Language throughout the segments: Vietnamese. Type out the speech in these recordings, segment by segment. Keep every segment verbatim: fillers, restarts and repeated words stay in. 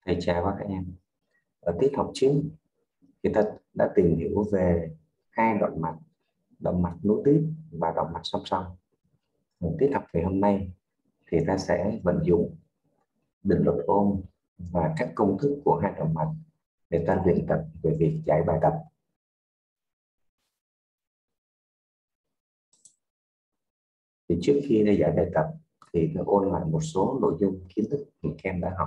Thầy chào các em. Ở tiết học trước, chúng ta đã tìm hiểu về hai đoạn mạch, động mạch nối tiếp và động mạch song song. Ở tiết học ngày hôm nay thì ta sẽ vận dụng định luật Ohm và các công thức của hai động mạch để ta luyện tập về việc giải bài tập. Thì trước khi đi giải bài tập thì tôi ôn lại một số nội dung kiến thức mà các em đã học.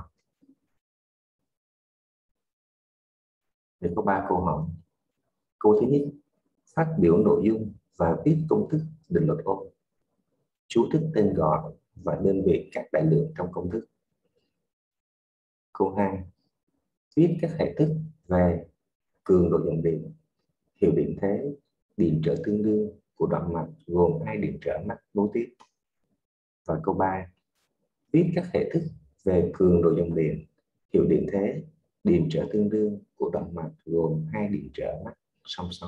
Thì có ba câu hỏi. Câu thứ nhất, phát biểu nội dung và viết công thức định luật Ohm. Chú thích tên gọi và đơn vị các đại lượng trong công thức. Câu hai, viết các hệ thức về cường độ dòng điện, hiệu điện thế, điện trở tương đương của đoạn mạch gồm hai điện trở mạch nối tiếp. Và câu ba, viết các hệ thức về cường độ dòng điện, hiệu điện thế, điện trở tương đương của đoạn mạch gồm hai điện trở mạch song song.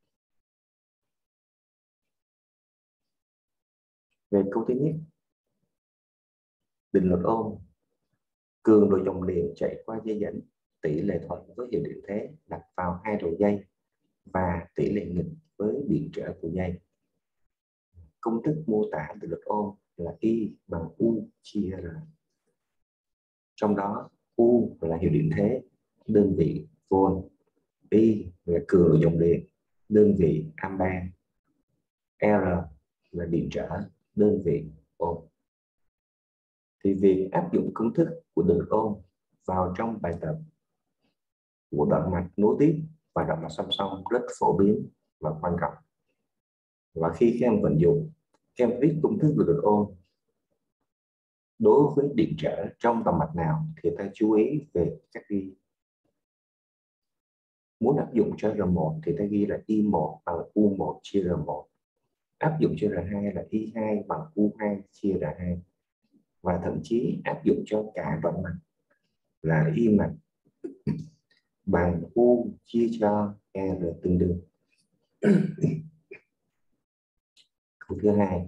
Về câu thứ nhất, định luật Ohm, cường độ dòng điện chạy qua dây dẫn tỷ lệ thuận với hiệu điện thế đặt vào hai đầu dây và tỷ lệ nghịch với điện trở của dây. Công thức mô tả định luật Ohm là I bằng U chia R. Trong đó U là hiệu điện thế, đơn vị volt, I là cường độ dòng điện, đơn vị ampere, R là điện trở, đơn vị ohm. Thì việc áp dụng công thức của định luật Ohm vào trong bài tập của đoạn mạch nối tiếp và đoạn mạch song song rất phổ biến và quan trọng. Và khi các em vận dụng, các em viết công thức định luật Ohm đối với điện trở trong động mạch nào thì ta chú ý về các ghi. Muốn áp dụng cho R một thì ta ghi là I một bằng U một chia R một. Áp dụng cho R hai là I hai bằng U hai chia R hai. Và thậm chí áp dụng cho cả đoạn mạch là I mạch bằng U chia cho R tương đương. Câu thứ hai,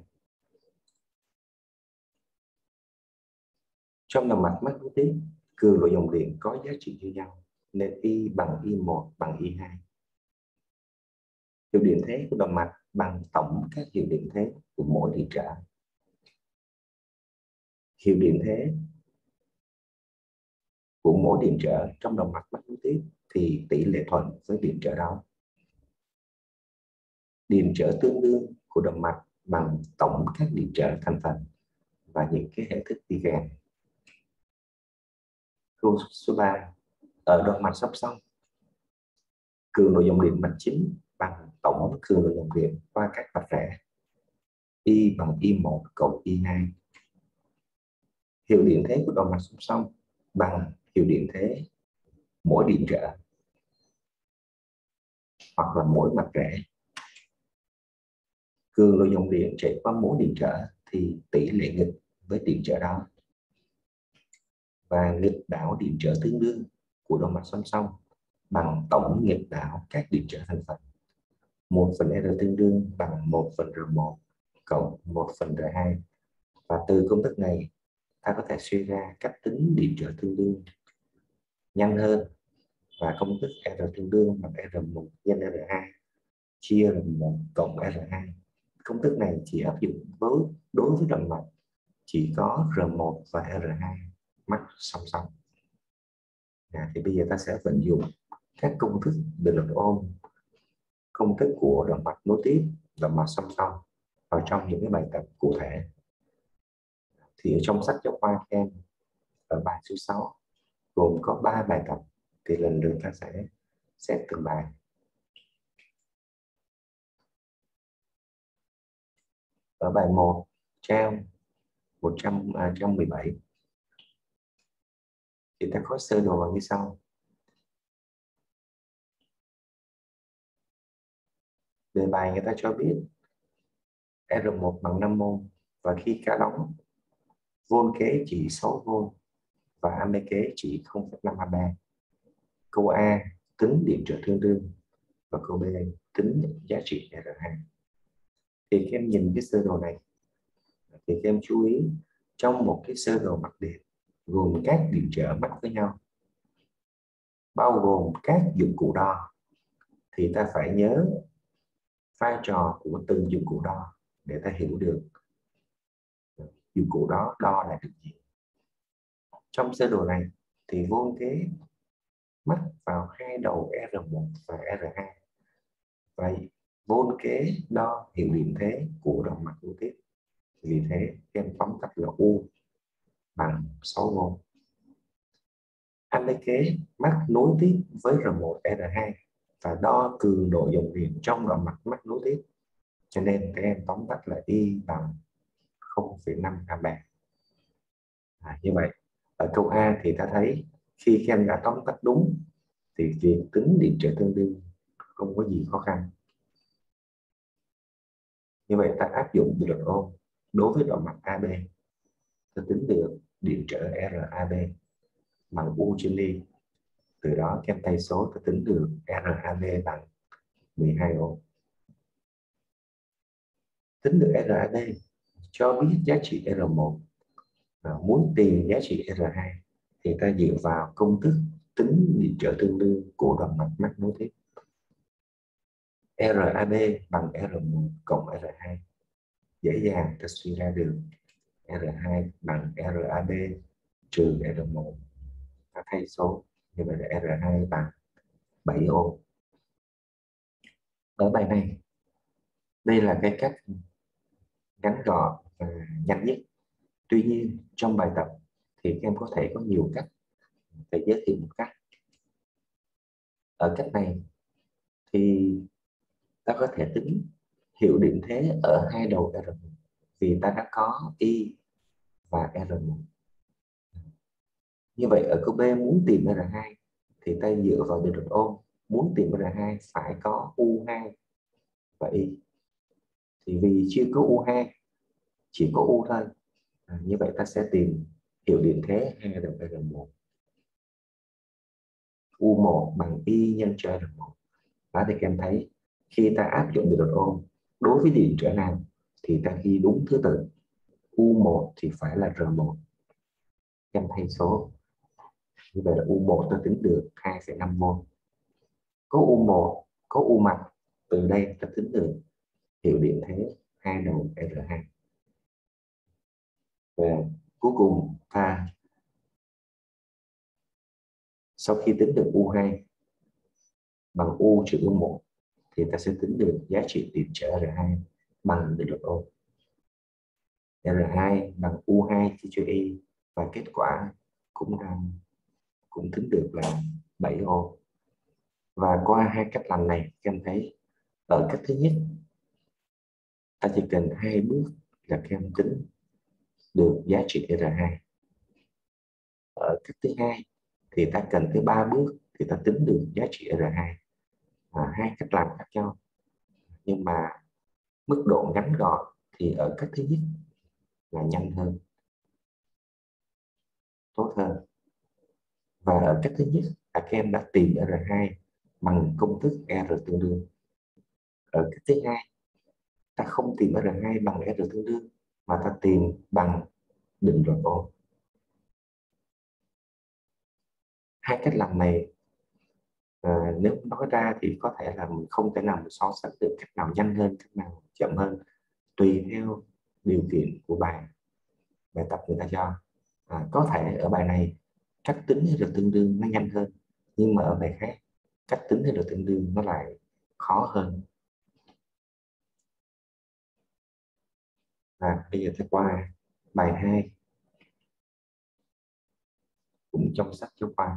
trong động mạch mạch nối tiếp, cường độ dòng điện có giá trị như nhau nên I bằng I một bằng I hai. Hiệu điện thế của động mạch bằng tổng các hiệu điện thế của mỗi điện trở. Hiệu điện thế của mỗi điện trở trong động mạch mạch nối tiếp thì tỷ lệ thuận với điện trở đó. Điện trở tương đương của động mạch bằng tổng các điện trở thành phần và những cái hệ thức đi kèm. Câu số ba, ở động mạch song song, cường độ dòng điện mạch chính bằng tổng cường độ dòng điện qua các mạch rẽ. I bằng I một cộng I hai. Hiệu điện thế của động mạch song song bằng hiệu điện thế mỗi điện trở hoặc là mỗi mạch rẽ. Cường độ dòng điện chạy qua mỗi điện trở thì tỷ lệ nghịch với điện trở đó. Và nghịch đảo điện trở tương đương của động mạch song song bằng tổng nghịch đảo các điện trở thành phần. một phần R tương đương bằng một phần R một cộng một phần R hai. Và từ công thức này ta có thể suy ra cách tính điện trở tương đương nhanh hơn. Và công thức R tương đương bằng R một nhân R hai chia R một cộng R hai. Công thức này chỉ áp dụng với đối với động mạch chỉ có R một và R hai mạch song song. À, thì bây giờ ta sẽ vận dụng các công thức định luật Ohm, công thức của động mạch nối tiếp, động mạch song song vào trong những cái bài tập cụ thể. Thì ở trong sách giáo khoa các em ở bài số sáu gồm có ba bài tập, thì lần lượt ta sẽ xét từng bài. Ở bài một trang một trăm mười bảy thì ta có sơ đồ như sau. Đề bài người ta cho biết R một bằng năm mol và khi cá đóng, volt kế chỉ sáu volt và ampere kế chỉ không phẩy năm ampere. Câu A tính điện trở tương đương và câu B tính giá trị R hai. Thì các em nhìn cái sơ đồ này thì các em chú ý trong một cái sơ đồ mặt điện gồm các điện trở mạch với nhau bao gồm các dụng cụ đo, thì ta phải nhớ vai trò của từng dụng cụ đo để ta hiểu được dụng cụ đó đo là được gì. Trong sơ đồ này thì vô kế mắc vào hai đầu R một và R hai. Vậy vô kế đo hiệu điểm thế của động mạch nối tiếp. Vì thế em tóm tắt là U bằng sáu V. Anh lấy kế mắc nối tiếp với R một R hai và đo cường độ dòng điện trong động mạch mắc nối tiếp. Cho nên các em tóm tắt là Y bằng không phẩy năm ampe. À, như vậy ở câu A thì ta thấy khi các em đã tóm tắt đúng thì việc tính điện trở tương đương không có gì khó khăn. Như vậy ta áp dụng định luật Ohm đối với động mạch a bê, ta tính được điện trở rờ a bê bằng U trên ly. Từ đó các em thay số ta tính được rờ a bê bằng mười hai ohm. Tính được rờ a bê cho biết giá trị R một. À, muốn tìm giá trị R hai thì ta dựa vào công thức tính điện trở tương đương của động mạch mắc nối tiếp. rờ a bê bằng R một cộng R hai. Dễ dàng ta suy ra được R hai bằng rờ a bê trừ R một. Ta thay số như vậy là R hai bằng bảy ohm. Ở bài này, đây là cái cách ngắn gọn và nhanh nhất. Tuy nhiên trong bài tập thì các em có thể có nhiều cách để giới thiệu một cách. Ở cách này thì ta có thể tính hiệu điện thế ở hai đầu R một vì ta đã có Y và R một. Như vậy ở câu B muốn tìm R hai thì ta dựa vào định luật Ohm. Muốn tìm R hai phải có U hai và Y. Thì vì chưa có U hai, chỉ có U thôi. À, như vậy ta sẽ tìm hiệu điện thế hai đầu R một. U một bằng Y nhân cho R một. Đó thì các em thấy khi ta áp dụng định luật Ohm đối với điện trở nào thì ta ghi đúng thứ tự. U một thì phải là R một. Các em thay số. Như vậy là U một ta tính được hai phẩy năm V. Có U một, có U mặt, từ đây ta tính được hiệu điện thế hai đầu R hai. Và cuối cùng ta sau khi tính được U hai bằng U trừ U một thì ta sẽ tính được giá trị điện trở R hai bằng định luật Ohm. R hai bằng U hai chia cho Y và kết quả cũng đang cũng tính được là bảy ohm. Và qua hai cách làm này các em thấy ở cách thứ nhất ta chỉ cần hai bước là các em tính được giá trị R hai. Ở cách thứ hai thì ta cần tới ba bước thì ta tính được giá trị R hai. À, hai cách làm khác nhau nhưng mà mức độ ngắn gọn thì ở cách thứ nhất là nhanh hơn, tốt hơn. Và ở cách thứ nhất là các em đã tìm R hai bằng công thức R tương đương. Ở cách thứ hai ta không tìm R hai bằng R tương đương mà ta tìm bằng định luật Ohm. Hai cách làm này à, nếu nói ra thì có thể là mình không thể nào mình so sánh được cách nào nhanh hơn, cách nào chậm hơn, tùy theo điều kiện của bài bài tập người ta cho. À, có thể ở bài này cách tính R tương đương nó nhanh hơn, nhưng mà ở bài khác cách tính R tương đương nó lại khó hơn. À, bây giờ ta qua bài hai cũng trong sách giáo khoa.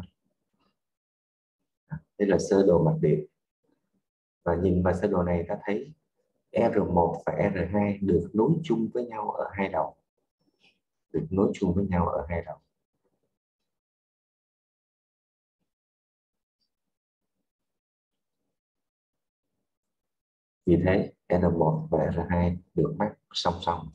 À, đây là sơ đồ mạch điện và nhìn vào sơ đồ này ta thấy R một và R hai được nối chung với nhau ở hai đầu, được nối chung với nhau ở hai đầu. Vì thế R một và R hai được mắc song song.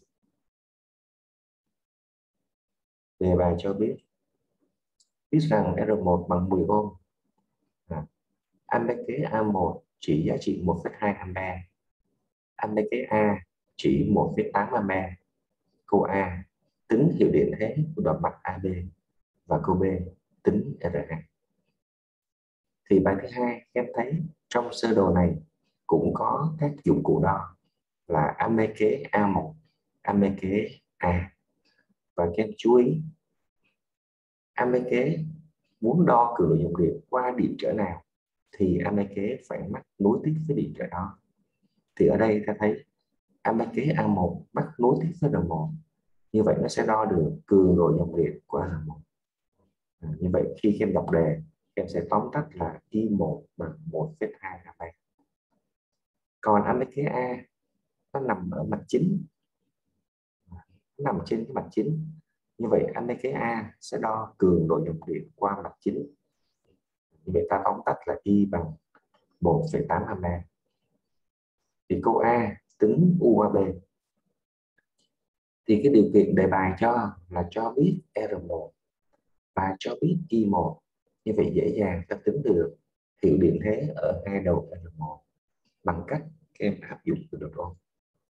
Đề bài cho biết biết rằng R một bằng mười ohm. À, anh lấy kế A một chỉ giá trị một phẩy hai ampe, anh lấy kế A chỉ một phẩy tám ampe. Câu A tính hiệu điện thế của động mạch a bê và câu B tính R hai. Thì bài thứ hai em thấy trong sơ đồ này cũng có các dụng cụ đo là ám mê kế A một, ám mê kế A. Và các em chú ý, ám mê kế muốn đo cường độ dòng điện qua điện trở nào thì ám mê kế phải mắc nối tiếp với điện trở đó. Thì ở đây ta thấy ám mê kế A một mắc nối tiếp với R một, như vậy nó sẽ đo được cường độ dòng điện qua R một. À, như vậy khi em đọc đề em sẽ tóm tắt là I một bằng một phẩy hai A. Còn ám mê kế A nó nằm ở mặt chính, nó nằm trên cái mặt chính, như vậy ám mê kế A sẽ đo cường độ dòng điện qua mặt chính. Như vậy ta tóm tắt là I bằng một phẩy tám A. Thì câu A tính u a bê. Thì cái điều kiện đề bài cho là cho biết R một và cho biết I một. Như vậy dễ dàng ta tính được hiệu điện thế ở hai đầu R một bằng cách các em áp dụng từ đột ôn.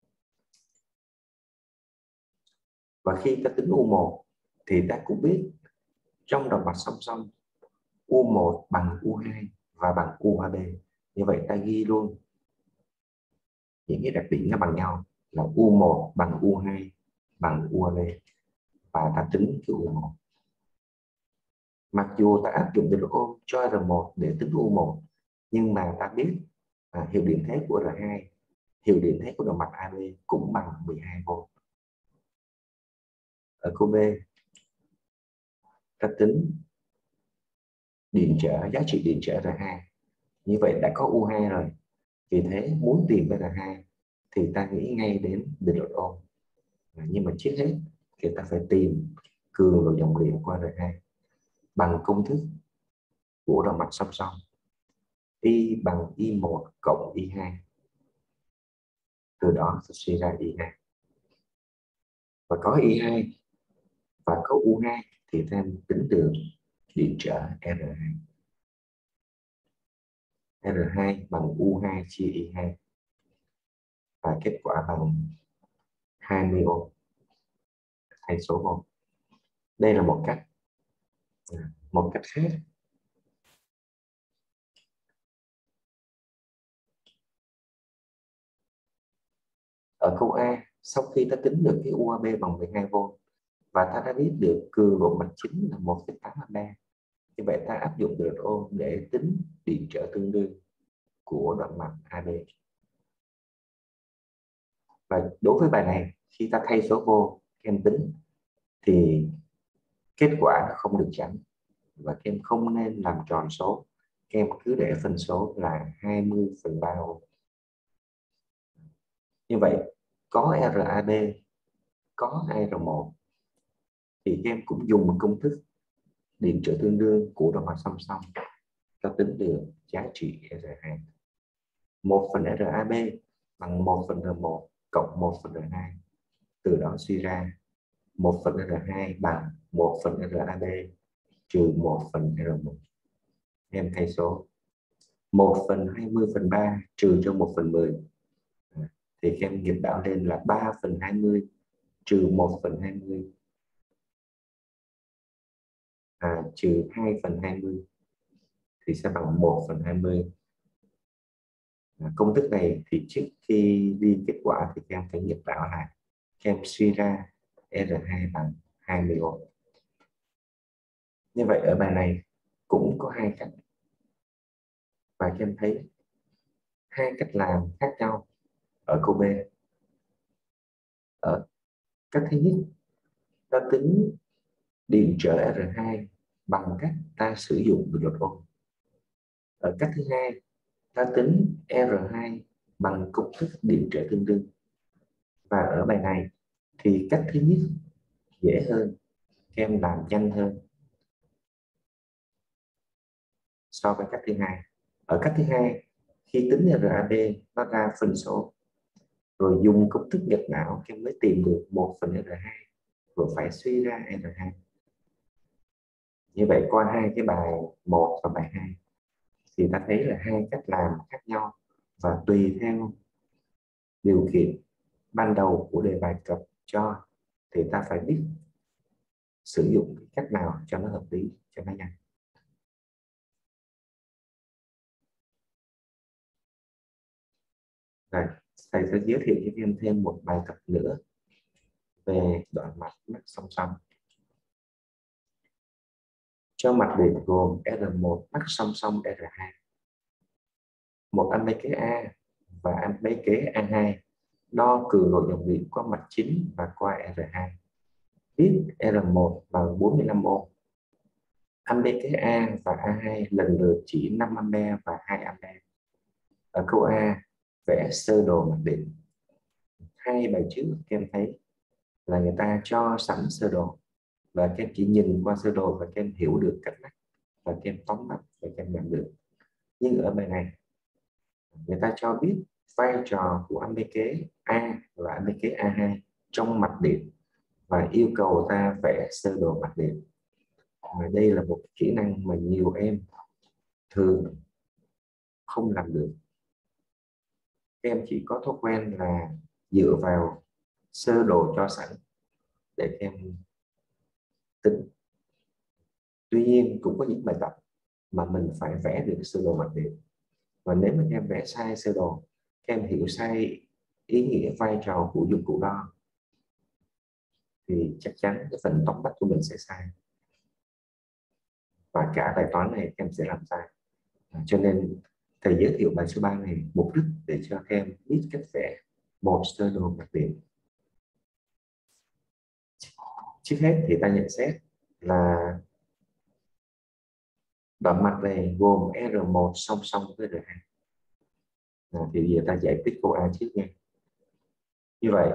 Và khi ta tính u một thì ta cũng biết trong động mạch song song u một bằng u hai và bằng u a bê. Như vậy ta ghi luôn những cái đặc điểm nó bằng nhau là u một bằng u hai bằng u a bê và ta tính cái u một. Mặc dù ta áp dụng từ độ ôm cho R một để tính u một, nhưng mà ta biết à, hiệu điện thế của R hai, hiệu điện thế của động mạch a bê cũng bằng mười hai vôn. Ở câu B, ta tính điện trở, giá trị điện trở R hai. Như vậy đã có u hai rồi. Vì thế muốn tìm với R hai thì ta nghĩ ngay đến định luật ôm. À, nhưng mà trước hết thì ta phải tìm cường độ dòng điện qua R hai bằng công thức của động mạch song song. I bằng I một cộng I hai. Từ đó sẽ suy ra I hai. Và có I hai và có u hai thì ta tính được điện trở R hai. R hai bằng u hai chia I hai. Và kết quả bằng hai mươi ôm thay số ôm. Đây là một cách. Một cách khác, ở câu A, sau khi ta tính được cái u a bê bằng mười hai vôn và ta đã biết được cường độ mạch chính là một phẩy tám A, như vậy ta áp dụng từ ô để tính điện trở tương đương của đoạn mạch a bê. Và đối với bài này, khi ta thay số vô em tính thì kết quả nó không được chẵn và các em không nên làm tròn số, các em cứ để phân số là hai mươi phần ba ô. Như vậy có rờ bê, có R một thì các em cũng dùng một công thức điện trở tương đương của động mạch song song ta tính được giá trị R hai. một phần rờ bê bằng một phần R một cộng một phần R hai. Từ đó suy ra một phần R hai bằng một phần rờ bê trừ một phần R một. Em thay số một phần hai mươi phần ba trừ cho một phần mười. Thì em nghiệp đảo lên là ba phần hai mươi trừ một phần hai mươi à, trừ hai phần hai mươi thì sẽ bằng một phần hai mươi. À, công thức này thì trước khi đi kết quả thì em phải nghiệp đảo lại, em suy ra R hai bằng hai mươi ôm. Như vậy ở bài này cũng có hai cách và em thấy hai cách làm khác nhau ở câu B. Ở cách thứ nhất, ta tính điện trở R hai bằng cách ta sử dụng định luật ôm. Ở cách thứ hai, ta tính R hai bằng công thức điện trở tương đương. Và ở bài này thì cách thứ nhất dễ hơn, em làm nhanh hơn so với cách thứ hai. Ở cách thứ hai, khi tính rờ bê nó ra phân số, rồi dùng công thức nghịch não em mới tìm được một phần R hai, rồi phải suy ra R hai. Như vậy qua hai cái bài một và bài hai thì ta thấy là hai cách làm khác nhau và tùy theo điều kiện ban đầu của đề bài cập cho thì ta phải biết sử dụng cách nào cho nó hợp lý, cho nó nhanh. Rồi, thầy sẽ giới thiệu cho các em thêm một bài tập nữa về đoạn mạch mắt song song. Cho mạch điện gồm R một mắt song song R hai, một âm mấy kế A và âm mấy kế A hai, đo cường độ dòng điện qua mạch chính và qua R hai. Viết R một bằng bốn mươi lăm ohm. Âm mấy kế A và A hai lần lượt chỉ năm ampere và hai ampere. Ở câu A, vẽ sơ đồ mạch điện. Hai bài trước các em thấy là người ta cho sẵn sơ đồ và các em chỉ nhìn qua sơ đồ và các em hiểu được cách lắc và các em tóm tắt và các em làm được. Nhưng ở bài này người ta cho biết vai trò của âm mấy kế A và âm mấy kế A hai trong mạch điện và yêu cầu ta vẽ sơ đồ mạch điện. Và đây là một kỹ năng mà nhiều em thường không làm được. Các em chỉ có thói quen là dựa vào sơ đồ cho sẵn để các em tính. Tuy nhiên cũng có những bài tập mà mình phải vẽ được sơ đồ mạch điện. Và nếu mà các em vẽ sai sơ đồ, các em hiểu sai ý nghĩa vai trò của dụng cụ đo, thì chắc chắn cái phần tóm tắt của mình sẽ sai. Và cả bài toán này các em sẽ làm sai. À, cho nên thầy giới thiệu bài số ba này mục đích để cho các em biết cách vẽ một sơ đồ mạch điện. Trước hết thì ta nhận xét là đoạn mạch này gồm R một song song với R hai. À, thì bây giờ ta giải thích câu A trước nha. Như vậy,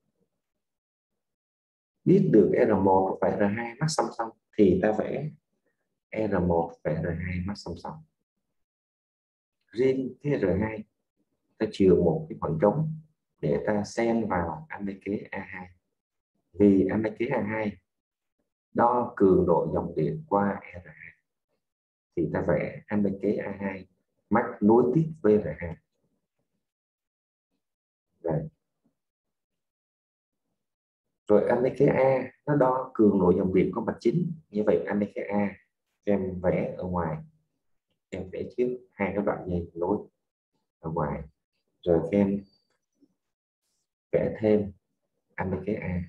biết được R một và R hai mắt song song thì ta vẽ R một và R hai mắt song song. Riêng cái R hai ta chừa một cái khoảng trống để ta xen vào âm mấy kế A hai. Vì âm mấy kế A hai đo cường độ dòng điện qua R hai thì ta vẽ âm mấy kế A hai mắt nối tiếp với R hai. Rồi, rồi âm mấy kế A nó đo cường độ dòng điện qua mạch chính. Như vậy âm mấy kế A em vẽ ở ngoài, em vẽ trước hai cái đoạn dây nối ở ngoài, rồi em vẽ thêm âm mấy kế A.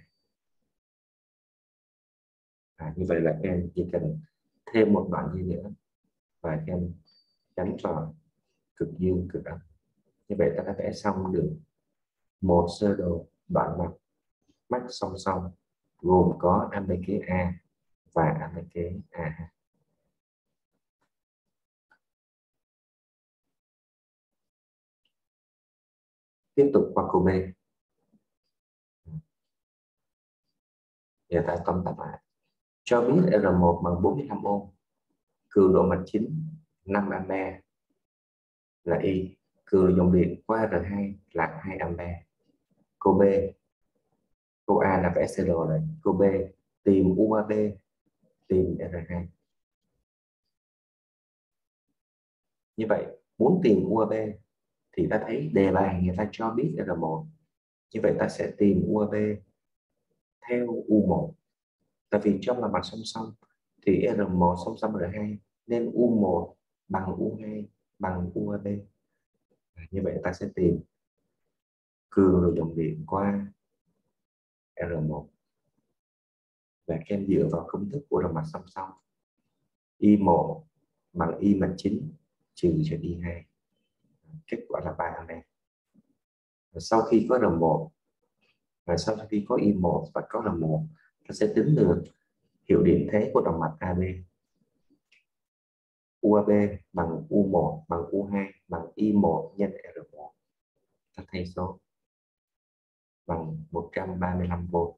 À, như vậy là em chỉ cần thêm một đoạn dây nữa và em đánh vào cực dương cực âm. Như vậy ta đã vẽ xong được một sơ đồ đoạn mạch mắt song song gồm có âm mấy kế A và âm mấy kế A. Tiếp tục qua câu B. Giờ ta tóm tắt lại. Cho biết R một bằng bốn mươi lăm ohm, cường độ mạch chính năm ampere là Y, cường độ dòng điện qua R hai là hai ampere. Câu B, câu A là vẽ sơ đồ này. Câu B, tìm u a bê, tìm R hai. Như vậy, muốn tìm u a bê thì ta thấy đề bài người ta cho biết R một. Như vậy ta sẽ tìm u a bê theo U một. Tại vì trong là mặt song song thì R một song song R hai nên U một bằng U hai bằng u a bê. Như vậy ta sẽ tìm cường độ dòng điện qua R một. Và các em dựa vào công thức của động mạch song song. I một bằng Y mạch chính trừ cho I hai. Kết quả là ba ampere. Sau khi có R một và sau khi có I một và có R một, ta sẽ tính được hiệu điện thế của động mạch a bê. u a bê bằng U một bằng U hai bằng I một nhân R một. Ta thay số bằng một trăm ba mươi lăm vôn.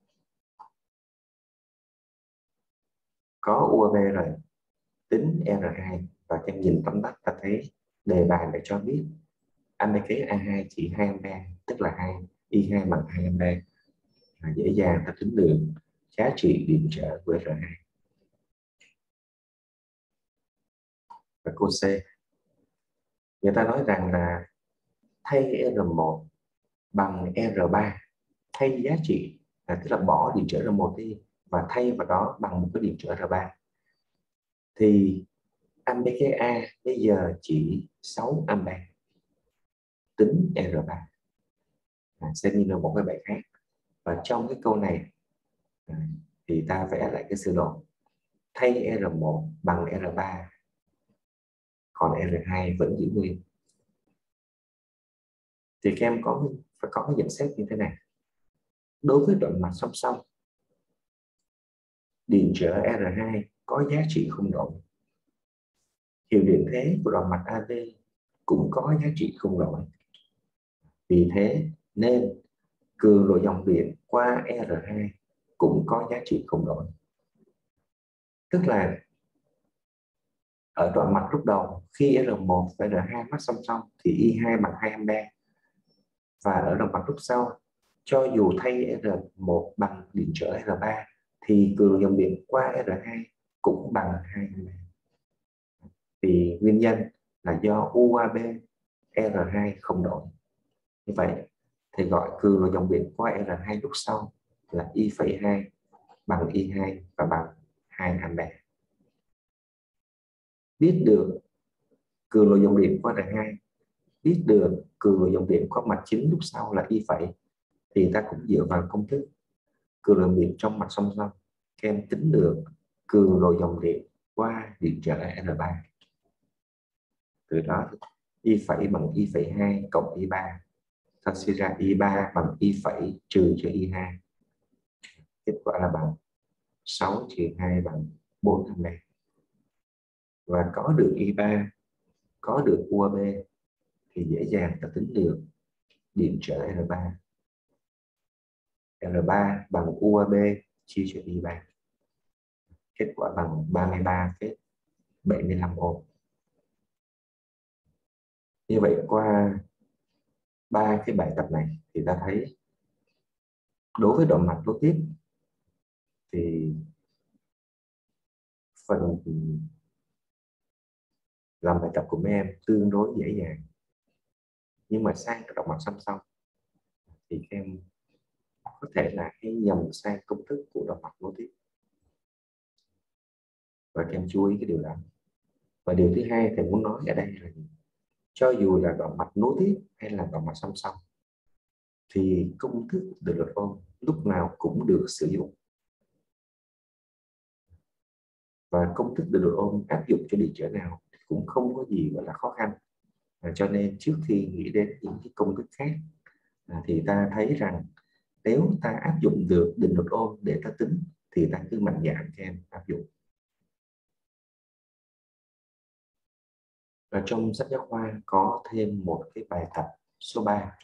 Có u a bê rồi, tính R hai và em nhìn tóm tắt ta thấy đề bài đã cho biết âm mấy kế A hai chỉ hai ampere, tức là hai I hai bằng hai ampere. Và dễ dàng ta tính được giá trị điện trở của R hai. Và câu C, người ta nói rằng là thay R một bằng R ba, thay giá trị là tức là bỏ điện trở R một đi và thay vào đó bằng một cái điện trở R ba, thì âm mấy kế A bây giờ chỉ sáu ampere. tính R ba. À, xem như là một cái bài khác. Và trong cái câu này à, thì ta vẽ lại cái sơ đồ. Thay R một bằng R ba, còn R hai vẫn giữ nguyên. Thì các em có phải có cái nhận xét như thế này. Đối với đoạn mạch song song, điện trở R hai có giá trị không đổi. Hiệu điện thế của đoạn mạch a bê cũng có giá trị không đổi. Vì thế nên cường độ dòng điện qua R hai cũng có giá trị không đổi. Tức là ở đoạn mạch lúc đầu, khi R một và R hai mắc song song thì I hai bằng hai ampe. Và ở đoạn mạch lúc sau, cho dù thay R một bằng điện trở R ba thì cường độ dòng điện qua R hai cũng bằng hai ampe. Vì nguyên nhân là do u a bê R hai không đổi. Như vậy thì gọi cường độ dòng điện qua R hai lúc sau là I phẩy hai bằng I hai và bằng hai ampe. Biết được cường độ dòng điện qua R hai, biết được cường độ dòng điện qua mạch chính lúc sau là I phẩy, thì ta cũng dựa vào công thức cường độ điện trong mạch song song, các em tính được cường độ dòng điện qua điện trở R ba. Từ đó I phẩy bằng I phẩy hai cộng I ba, ta suy ra I ba bằng I phẩy trừ cho I hai. Kết quả là bằng sáu trừ hai bằng bốn ampe. Và có được I ba, có được u a bê thì dễ dàng ta tính được điện trở R ba. R ba bằng u a bê chia cho I ba. Kết quả bằng ba mươi ba phẩy bảy mươi lăm ohm. Như vậy qua ba cái bài tập này thì ta thấy đối với đoạn mạch nối tiếp thì phần làm bài tập của mấy em tương đối dễ dàng. Nhưng mà sang cái đoạn mạch song song thì các em có thể là hay nhầm sang công thức của đoạn mạch nối tiếp. Và các em chú ý cái điều đó. Và điều thứ hai thầy muốn nói ở đây là cho dù là đoạn mạch nối tiếp hay là đoạn mạch song song thì công thức định luật ohm lúc nào cũng được sử dụng. Và công thức định luật ohm áp dụng cho điện trở nào cũng không có gì gọi là khó khăn. À, cho nên trước khi nghĩ đến những cái công thức khác à, thì ta thấy rằng nếu ta áp dụng được định luật ohm để ta tính thì ta cứ mạnh dạn cho em áp dụng. Và trong sách giáo khoa có thêm một cái bài tập số ba.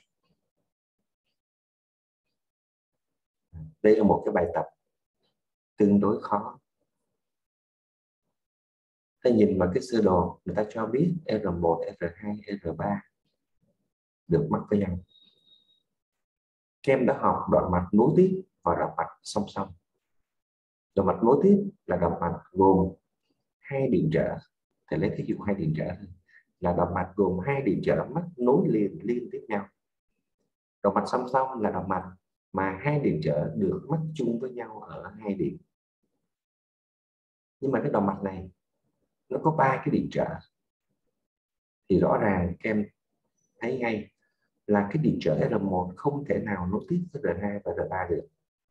Đây là một cái bài tập tương đối khó. Ta nhìn vào cái sơ đồ, người ta cho biết R một, R hai, R ba được mắc với nhau. Các em đã học đoạn mạch nối tiếp và đoạn mạch song song. Đoạn mạch nối tiếp là đoạn mạch gồm hai điện trở. Thầy lấy ví dụ hai điện trở là đoạn mạch gồm hai điện trở mắc nối liền liên tiếp nhau. Đoạn mạch song song là đoạn mạch mà hai điện trở được mắc chung với nhau ở hai điểm. Nhưng mà cái đoạn mạch này nó có ba cái điện trở thì rõ ràng các em thấy ngay là cái điện trở R một không thể nào nối tiếp với R hai và R ba được,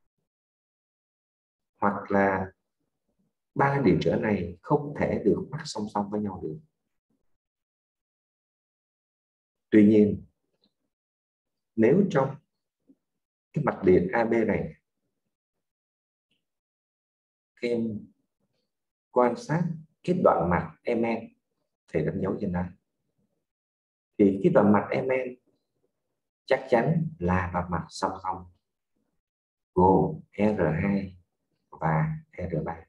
hoặc là ba điện trở này không thể được mắc song song với nhau được. Tuy nhiên nếu trong cái mạch điện a bê này các em quan sát cái đoạn mạch em en, thầy đánh dấu trên đây, thì cái đoạn mạch em en chắc chắn là đoạn mạch song song gồm R hai và R ba.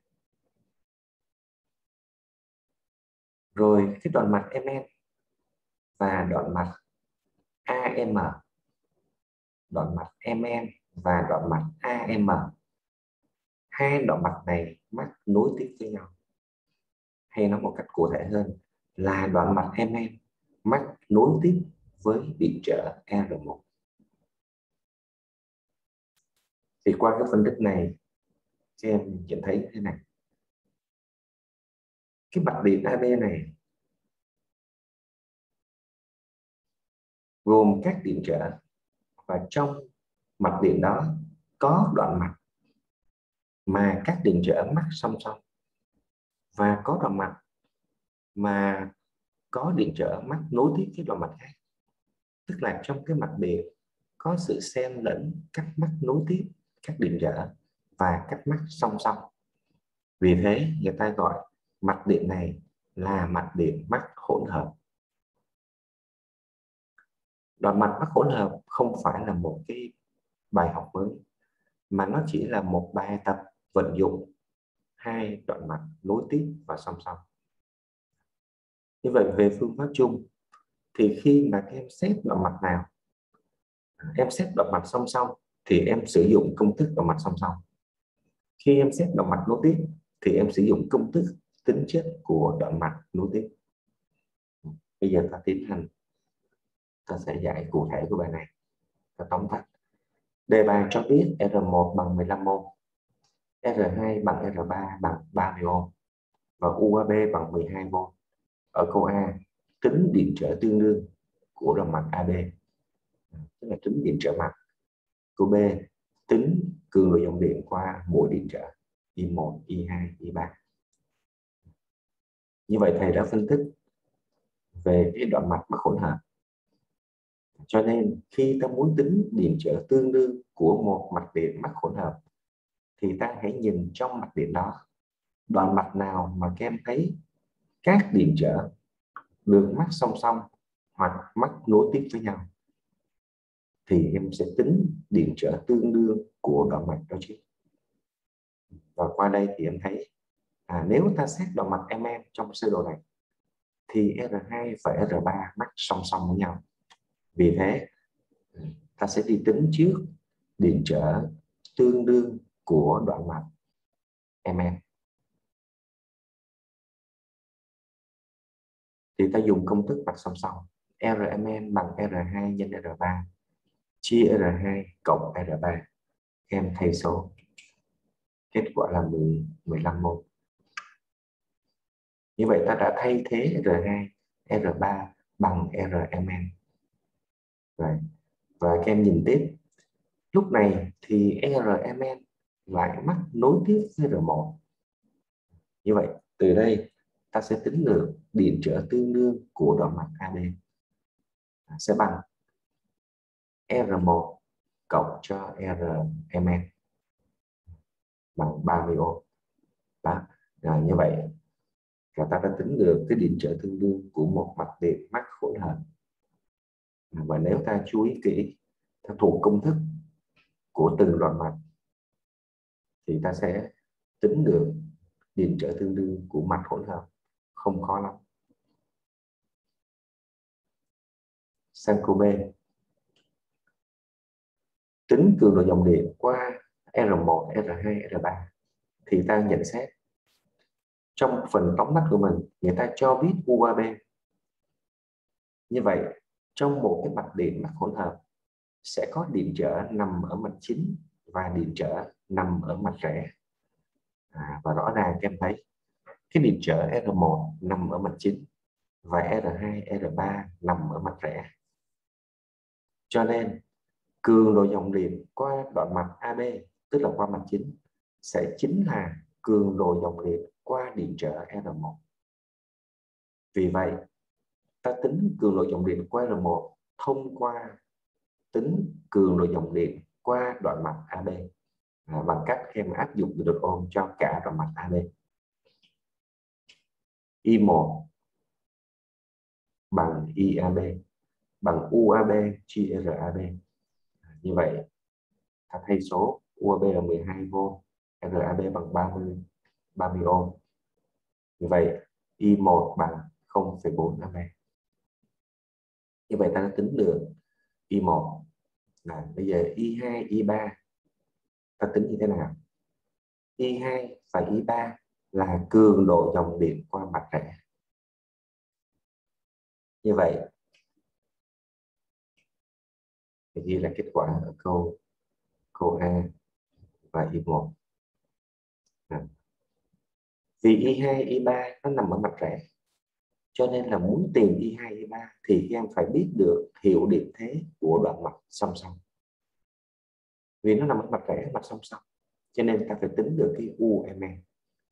Rồi cái đoạn mạch em en và đoạn mạch a em, đoạn mạch em en và đoạn mạch a em, hai đoạn mạch này mắc nối tiếp với nhau. Hay nói một cách cụ thể hơn là đoạn mạch em en mắc nối tiếp với điện trở R một. Thì qua cái phân tích này các em nhận thấy thế này. Cái mạch điện a bê này gồm các điện trở, và trong mạch điện đó có đoạn mạch mà các điện trở mắc song song, và có đoạn mạch mà có điện trở mắc nối tiếp với đoạn mạch khác. Tức là trong cái mạch điện có sự xen lẫn các mắc nối tiếp, các điện trở và các mắc song song. Vì thế người ta gọi mạch điện này là mạch điện mắc hỗn hợp. Đoạn mạch mắc hỗn hợp không phải là một cái bài học mới, mà nó chỉ là một bài tập vận dụng hai đoạn mạch nối tiếp và song song. Như vậy về phương pháp chung thì khi mà các em xét đoạn mạch nào, em xét đoạn mạch song song thì em sử dụng công thức đoạn mạch song song. Khi em xét đoạn mạch nối tiếp thì em sử dụng công thức tính chất của đoạn mạch nối tiếp. Bây giờ ta tiến hành, ta sẽ giải cụ thể của bài này. Ta tóm tắt. Đề bài cho biết R một bằng mười lăm mol, R hai bằng R ba bằng ba mươi ohm và u a bê bằng mười hai volt. Ở câu A, tính điện trở tương đương của đoạn mạch a bê, tức là tính điện trở mạch. Câu B, tính cường độ dòng điện qua mỗi điện trở I một, I hai, I ba. Như vậy thầy đã phân tích về cái đoạn mạch mắc hỗn hợp. Cho nên khi ta muốn tính điện trở tương đương của một mạch điện mắc hỗn hợp thì ta hãy nhìn trong mạch điện đó, đoạn mạch nào mà các em thấy các điện trở được mắc song song hoặc mắc nối tiếp với nhau thì em sẽ tính điện trở tương đương của đoạn mạch đó chứ. Và qua đây thì em thấy à, nếu ta xét đoạn mạch em em trong sơ đồ này thì R hai và R ba mắc song song với nhau. Vì thế ta sẽ đi tính trước điện trở tương đương của đoạn mạch em em. Thì ta dùng công thức mạch song song. R em em bằng R hai nhân R ba chia R hai cộng R ba. Em thay số. Kết quả là mười, mười lăm mol. Như vậy ta đã thay thế R hai, R ba bằng R em em. Rồi. Và các em nhìn tiếp. Lúc này thì R em em lại mắc nối tiếp với R một. Như vậy từ đây ta sẽ tính được điện trở tương đương của đoạn mạch a bê sẽ bằng R một cộng cho R em em bằng ba mươi ohm. Đó. Rồi, như vậy là ta đã tính được cái điện trở tương đương của một mạch điện mắc hỗn hợp. Và nếu ta chú ý kỹ, ta thuộc công thức của từng đoạn mạch thì ta sẽ tính được điện trở tương đương của mạch hỗn hợp, không khó lắm. Sang câu B, tính cường độ dòng điện qua R một, R hai, R ba thì ta nhận xét trong phần tóm tắt của mình, người ta cho biết u a bê. Như vậy trong một cái mạch điện mắc hỗn hợp sẽ có điện trở nằm ở mạch chính và điện trở nằm ở mạch rẽ. À, và rõ ràng các em thấy cái điện trở R một nằm ở mạch chính và R hai, R ba nằm ở mạch rẽ. Cho nên cường độ dòng điện qua đoạn mạch a bê, tức là qua mạch chính, sẽ chính là cường độ dòng điện qua điện trở R một. Vì vậy, ta tính cường độ dòng điện qua R một thông qua tính cường độ dòng điện qua đoạn mạch a bê à, bằng cách em áp dụng được ôm cho cả đoạn mạch a bê. I một bằng I a bê bằng U a bê chia R a bê. Như vậy, ta thay số U a bê là mười hai volt, R a bê bằng ba mươi, ba mươi ohm. Như vậy, I một bằng không phẩy bốn a bê. Như vậy ta đã tính được I một. Là bây giờ I hai, I ba ta tính như thế nào? I hai và I ba là cường độ dòng điện qua mạch rẽ. Như vậy thì ghi là kết quả ở câu câu A và I một. À. Vì I hai, I ba nó nằm ở mạch rẽ Cho nên là muốn tìm i hai, i ba thì các em phải biết được hiệu điện thế của đoạn mạch song song. Vì nó nằm ở mặt rẽ, mặt song song, cho nên ta phải tính được cái u em en.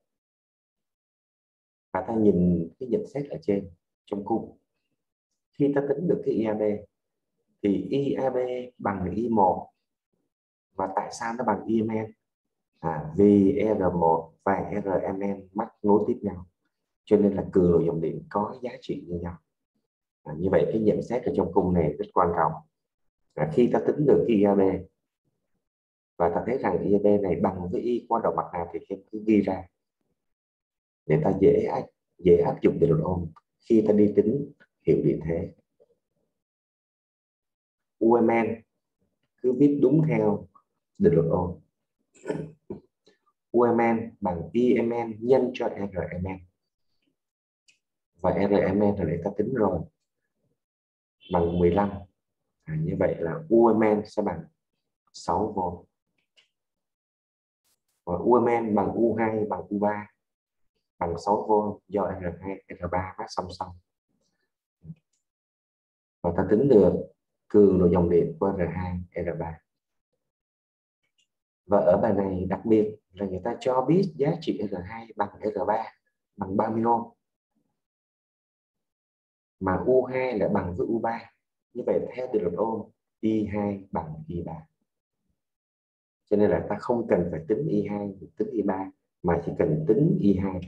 Và ta nhìn cái nhận xét ở trên trong cung. Khi ta tính được cái i a bê thì i a bê bằng i một. Và tại sao nó bằng i em en? À, vì R một và R M N mắc nối tiếp nhau, cho nên là cường độ dòng điện có giá trị như nhau. À, như vậy cái nhận xét ở trong cung này rất quan trọng. À, khi ta tính được i a bê và ta thấy rằng i a bê này bằng với y qua đầu mặt nào thì em cứ ghi ra để ta dễ dễ áp dụng định luật ôm khi ta đi tính hiệu điện thế. u em en cứ viết đúng theo định luật ôm. u em en bằng i em en nhân cho R M N. Và R M N là để ta tính rồi, bằng mười lăm. À, như vậy là u em en sẽ bằng sáu vôn. Và u em en bằng u hai bằng u ba bằng sáu vôn do R hai, R ba mát song song. Và ta tính được cường độ dòng điện của R hai, R ba. Và ở bài này đặc biệt là người ta cho biết giá trị R hai bằng R ba bằng ba mươi ohm. Mà u hai lại bằng với u ba. Như vậy theo định luật ôm, i hai bằng i ba. Cho nên là ta không cần phải tính i hai, tính i ba, mà chỉ cần tính i hai.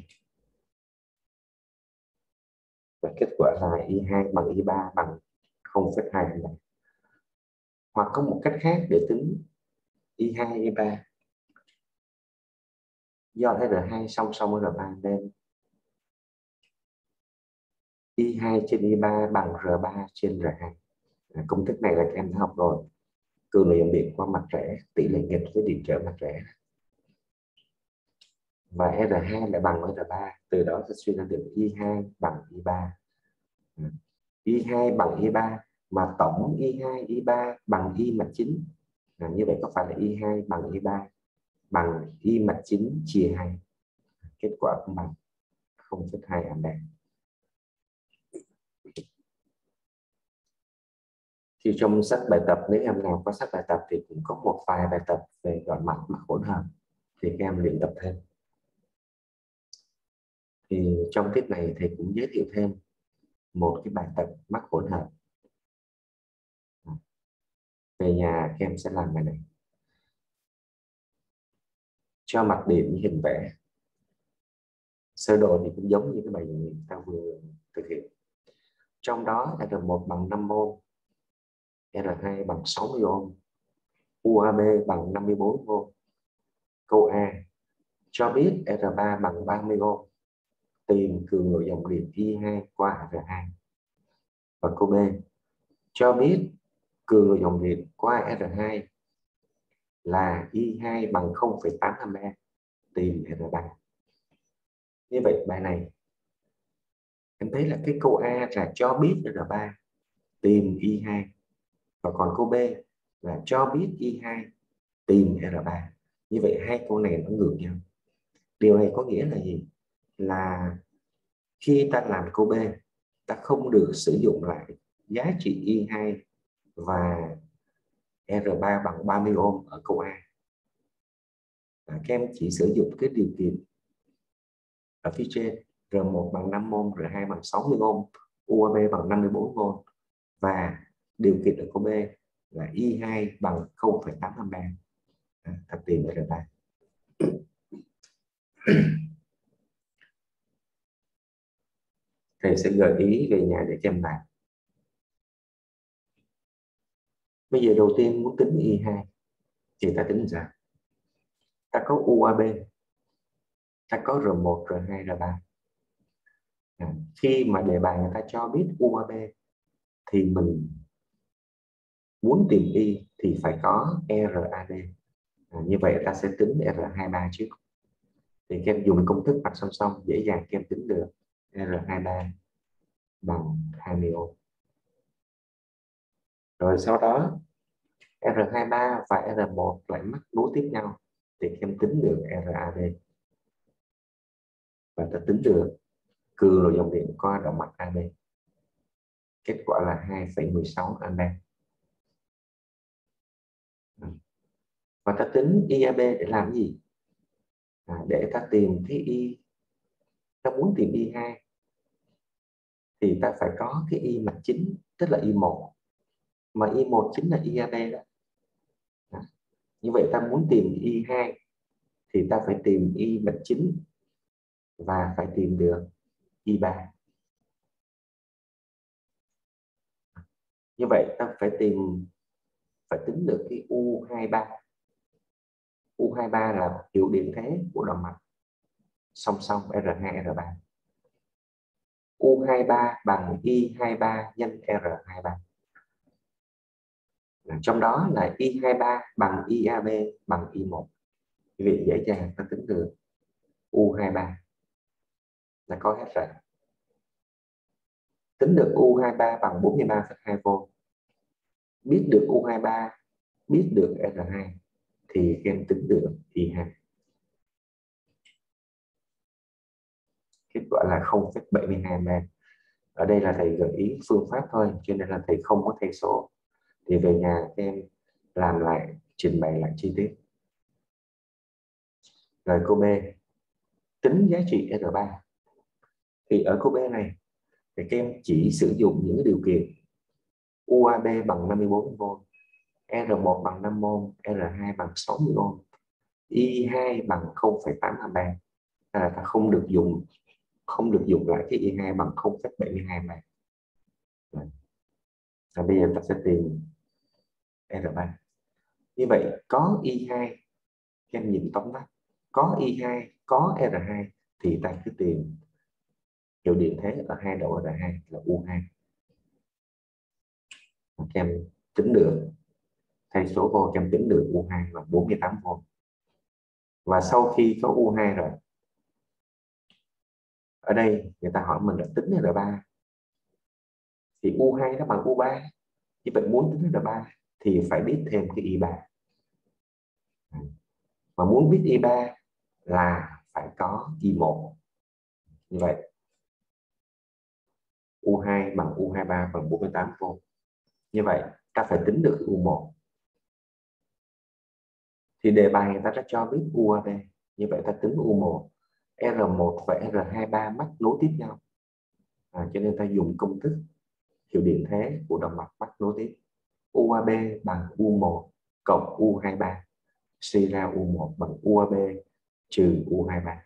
Và kết quả là i hai bằng i ba bằng không phẩy hai ampe. Hoặc có một cách khác để tính i hai, i ba. Do R hai song song với R ba nên i hai trên i ba bằng R ba trên R hai. À, công thức này là các em đã học rồi. Cường độ dòng điện qua mặt rẽ tỷ lệ nghịch với điện trở mặt rẽ. Và R hai lại bằng với R ba. Từ đó sẽ suy ra được i hai bằng i ba. i hai bằng i ba mà tổng i hai, i ba bằng i mạch chính. À, như vậy có phải là i hai bằng i ba bằng i mạch chính chia hai. Kết quả cũng bằng không phẩy hai ampe. Thì trong sách bài tập, nếu em nào có sách bài tập thì cũng có một vài bài tập về đoạn mạch mạch hỗn hợp thì các em luyện tập thêm. Thì trong tiết này thầy cũng giới thiệu thêm một cái bài tập mắc hỗn hợp. Về nhà các em sẽ làm bài này. Cho mạch điện như hình vẽ. Sơ đồ thì cũng giống như cái bài ta vừa thực hiện. Trong đó R một bằng năm ohm, R hai bằng sáu mươi ohm, u a bê bằng năm mươi tư ohm. Câu A cho biết R ba bằng ba mươi ohm, tìm cường độ dòng điện i hai qua R hai. Và câu B cho biết cường độ dòng điện qua R hai là i hai bằng không phẩy tám ampe, tìm R ba. Như vậy bài này em thấy là cái câu A là cho biết R ba, tìm i hai. Và còn câu B là cho biết i hai, tìm R ba. Như vậy hai câu này nó ngược nhau. Điều này có nghĩa là gì? Là khi ta làm câu B, ta không được sử dụng lại giá trị i hai và R ba bằng ba mươi ohm ở câu A. À, các em chỉ sử dụng cái điều kiện ở phía trên, R một bằng năm ohm, R hai bằng sáu mươi ohm, u a bê bằng năm mươi tư ohm. Và điều kiện ở câu B là i hai bằng không phẩy tám ampe. À, ta tìm R ba. Thầy sẽ gợi ý về nhà để cho em làm. Bây giờ đầu tiên muốn tính i hai thì ta tính ra ta có u a bê, ta có R một, R hai, R ba. À, khi mà đề bài người ta cho biết u a bê thì mình muốn tìm y thì phải có rờ a đê. À, như vậy ta sẽ tính R hai ba trước. Thì các em dùng công thức mặt song song dễ dàng các em tính được R hai ba bằng hai mươi ohm. Rồi sau đó R hai ba và R một lại mắc nối tiếp nhau thì các em tính được rờ a đê. Và ta tính được cường độ dòng điện qua động mạch a bê. Kết quả là hai phẩy mười sáu ampere. Và ta tính i a bê để làm cái gì? À, để ta tìm cái y, ta muốn tìm i hai thì ta phải có cái y mạch chính, tức là i một, mà i một chính là i a bê đó. À, như vậy ta muốn tìm i hai thì ta phải tìm y mạch chính và phải tìm được i ba. Như vậy ta phải tìm, phải tính được cái u hai ba. u hai ba là hiệu điện thế của động mạch song song R hai R ba. u hai ba bằng i hai ba nhân R hai ba. Trong đó là i hai ba bằng i a bê bằng i một. Vì dễ dàng ta tính được u hai ba là có hết rồi. Tính được u hai ba bằng bốn mươi ba phẩy hai volt. Biết được u hai ba, biết được R hai thì em tính được i hai. Kết quả là không phẩy bảy mươi hai ampere. Ở đây là thầy gợi ý phương pháp thôi, cho nên là thầy không có thay số. Thì về nhà em làm lại, trình bày lại chi tiết. Rồi câu B, tính giá trị R ba. Thì ở câu B này thì các em chỉ sử dụng những điều kiện u a bê bằng năm mươi bốn volt, R một bằng năm mol, R hai bằng sáu mươi ohm, i hai bằng không phẩy tám ampere. Là ta không được dùng không được dùng lại cái i hai bằng không phẩy bảy mươi hai ampere. Và bây giờ ta sẽ tìm R ba. Như vậy có i hai, các em nhìn tóm tắt, có i hai, có R hai thì ta cứ tìm hiệu điện thế ở hai đầu R hai là u hai. Các em tính được, thay số vô, các em tính được u hai là bốn mươi tám volt. Và sau khi có u hai rồi, ở đây người ta hỏi mình là tính R ba thì u hai nó bằng u ba. Như vậy muốn tính R ba thì phải biết thêm cái i ba. Mà muốn biết i ba là phải có i một. Như vậy u hai bằng u hai ba bằng bốn mươi tám volt. Như vậy ta phải tính được u một. Thì đề bài người ta đã cho biết u a bê. Như vậy ta tính u một. R một và R hai ba mắc nối tiếp nhau. À, cho nên ta dùng công thức hiệu điện thế của động mạch mắc nối tiếp. u a bê bằng u một cộng u hai ba. Suy ra u một bằng u a bê trừ u hai ba.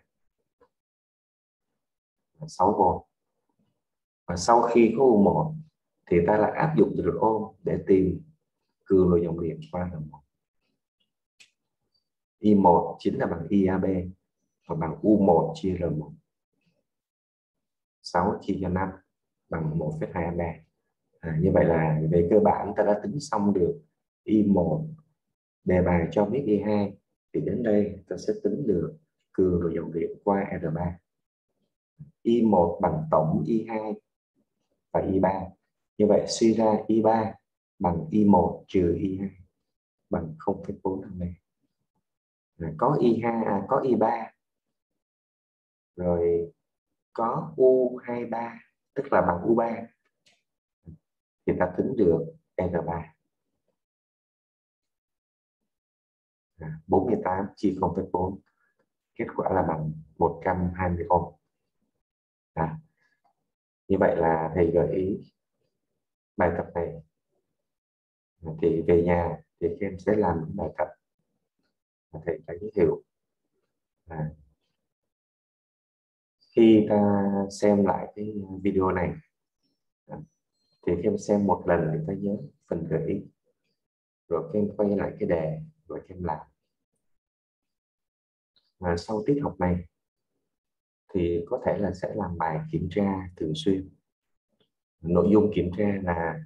sáu volt. Và sau khi có u một thì ta lại áp dụng từ ôm để tìm cường độ dòng điện qua R một. i một chính là bằng i a bê và bằng u một chia R một. sáu chia cho năm bằng một phẩy hai ampere. À, như vậy là về cơ bản ta đã tính xong được i một. Đề bài cho biết i hai thì đến đây ta sẽ tính được cường độ dòng điện qua R ba. i một bằng tổng i hai và i ba. Như vậy suy ra i ba bằng i một trừ i hai bằng không phẩy bốn ampere. À, có i hai, à, có i ba rồi có u hai ba tức là bằng u ba thì ta tính được R ba. À, bốn mươi tám chia không phẩy bốn, kết quả là bằng một trăm hai mươi ohm. À, như vậy là thầy gợi ý bài tập này à, thì về nhà thì các em sẽ làm bài tập và thầy phải giới thiệu. À, khi ta xem lại cái video này à, thì các em xem một lần để ta nhớ phần gợi ý, rồi các em quay lại cái đề rồi các em làm. À, sau tiết học này thì có thể là sẽ làm bài kiểm tra thường xuyên. Nội dung kiểm tra là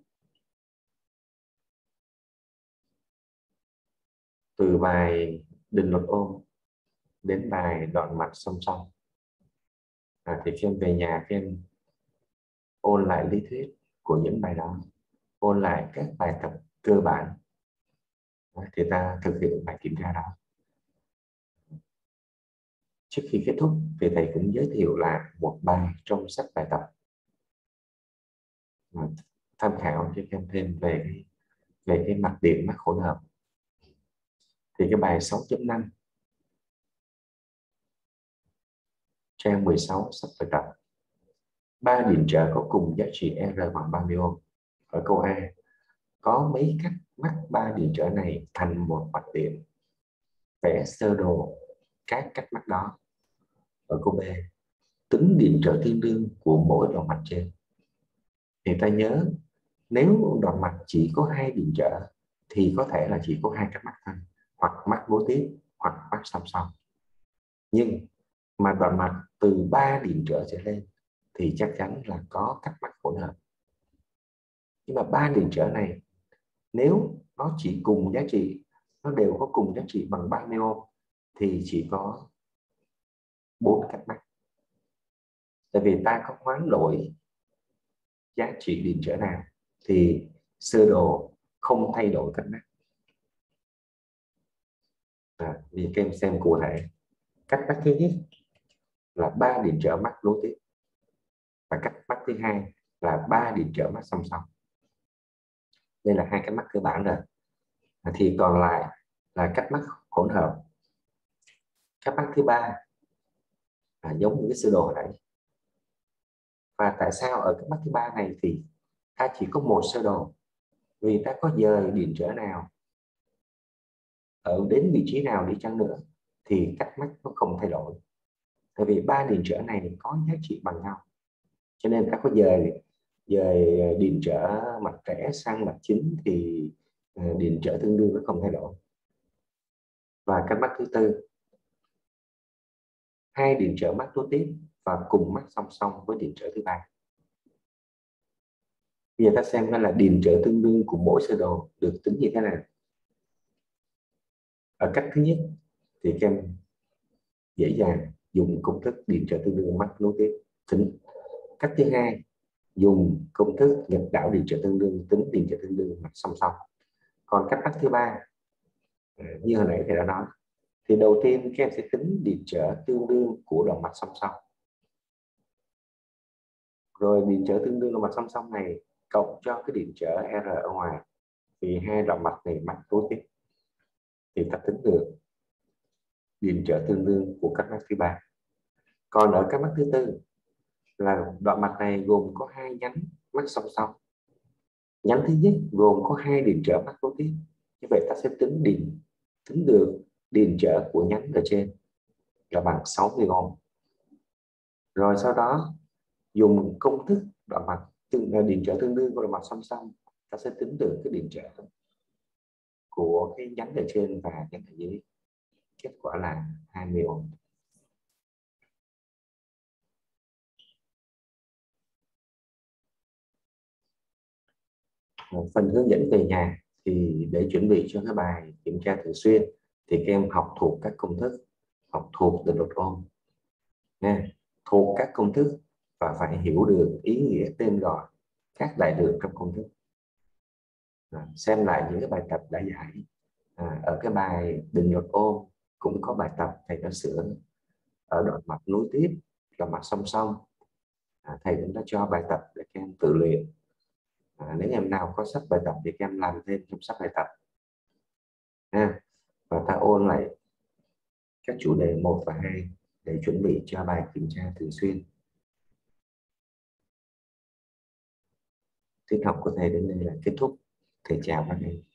từ bài định luật ôm đến bài đoạn mạch song song. À, thì khi em về nhà các em ôn lại lý thuyết của những bài đó, ôn lại các bài tập cơ bản thì ta thực hiện bài kiểm tra đó. Trước khi kết thúc thì thầy cũng giới thiệu là một bài trong sách bài tập mà tham khảo cho các em thêm về cái, về cái mặt điểm mắc hỗn hợp. Thì cái bài sáu chấm năm trang mười sáu sách bài tập, ba điện trở có cùng giá trị R bằng ba mươi ohm. Ở câu A, có mấy cách mắc ba điện trở này thành một mặt điểm, vẽ sơ đồ các cách mắc đó. Ở câu B, tính điện trở tương đương của mỗi đoạn mạch trên. Thì ta nhớ, nếu đoạn mạch chỉ có hai điện trở thì có thể là chỉ có hai cách mắc thôi, hoặc mắc nối tiếp hoặc mắc song song. Nhưng mà đoạn mạch từ ba điện trở trở lên thì chắc chắn là có cách mắc hỗn hợp. Nhưng mà ba điện trở này nếu nó chỉ cùng giá trị, nó đều có cùng giá trị bằng ba mươi ohm thì chỉ có bốn cách mắc. Tại vì ta có hoán đổi giá trị điện trở nào thì sơ đồ không thay đổi cách mắc. À, vì các em xem cụ thể, cách mắc thứ nhất là ba điện trở mắc nối tiếp, và cách mắc thứ hai là ba điện trở mắc song song. Đây là hai cách mắc cơ bản rồi. À, thì còn lại là cách mắc hỗn hợp. Cách mắc thứ ba à, giống như cái sơ đồ hồi nãy. Và tại sao ở cách mắc thứ ba này thì ta chỉ có một sơ đồ? Vì ta có dời điện trở nào ở đến vị trí nào đi chăng nữa thì cách mắc nó không thay đổi. Tại vì ba điện trở này có giá trị bằng nhau, cho nên ta có dời dời điện trở mặt rẽ sang mặt chính thì điện trở tương đương nó không thay đổi. Và cách mắc thứ tư, hai điện trở mắc nối tiếp và cùng mắc song song với điện trở thứ ba. Bây giờ ta xem là điện trở tương đương của mỗi sơ đồ được tính như thế nào. Ở cách thứ nhất thì các em dễ dàng dùng công thức điện trở tương đương mắc nối tiếp tính. Cách thứ hai, dùng công thức nghịch đảo điện trở tương đương tính điện trở tương đương mạch song song. Còn cách mắc thứ ba, như hồi nãy thầy đã nói, thì đầu tiên các em sẽ tính điện trở tương đương của đoạn mạch song song. Rồi điện trở tương đương đoạn mạch song song này cộng cho cái điện trở R ở ngoài, vì hai đoạn mạch này mạch nối tiếp, thì ta tính được điện trở tương đương của cách mắc thứ ba. Còn ở cách mắc thứ tư là đoạn mạch này gồm có hai nhánh mắc song song. Nhánh thứ nhất gồm có hai điện trở mắc nối tiếp. Như vậy ta sẽ tính điện tính được điện trở của nhánh ở trên là bằng sáu mươi ohm. Rồi sau đó dùng công thức đoạn mạch tương điện trở tương đương của đoạn mạch song song, ta sẽ tính được cái điện trở của cái nhánh ở trên và nhánh ở dưới. Kết quả là hai mươi ohm. Phần hướng dẫn về nhà thì để chuẩn bị cho cái bài kiểm tra thường xuyên thì các em học thuộc các công thức, học thuộc định luật ohm nha, thuộc các công thức và phải hiểu được ý nghĩa tên gọi các đại lượng trong công thức. À, xem lại những cái bài tập đã giải. À, ở cái bài định luật ohm cũng có bài tập thầy đã sửa ở đoạn mạch nối tiếp, đoạn mạch song song. À, thầy cũng đã cho bài tập để các em tự luyện. À, nếu em nào có sách bài tập thì các em làm thêm trong sách bài tập ha, và ta ôn lại các chủ đề một và hai để chuẩn bị cho bài kiểm tra thường xuyên. Tiết học của thầy đến đây là kết thúc. Thầy chào các em.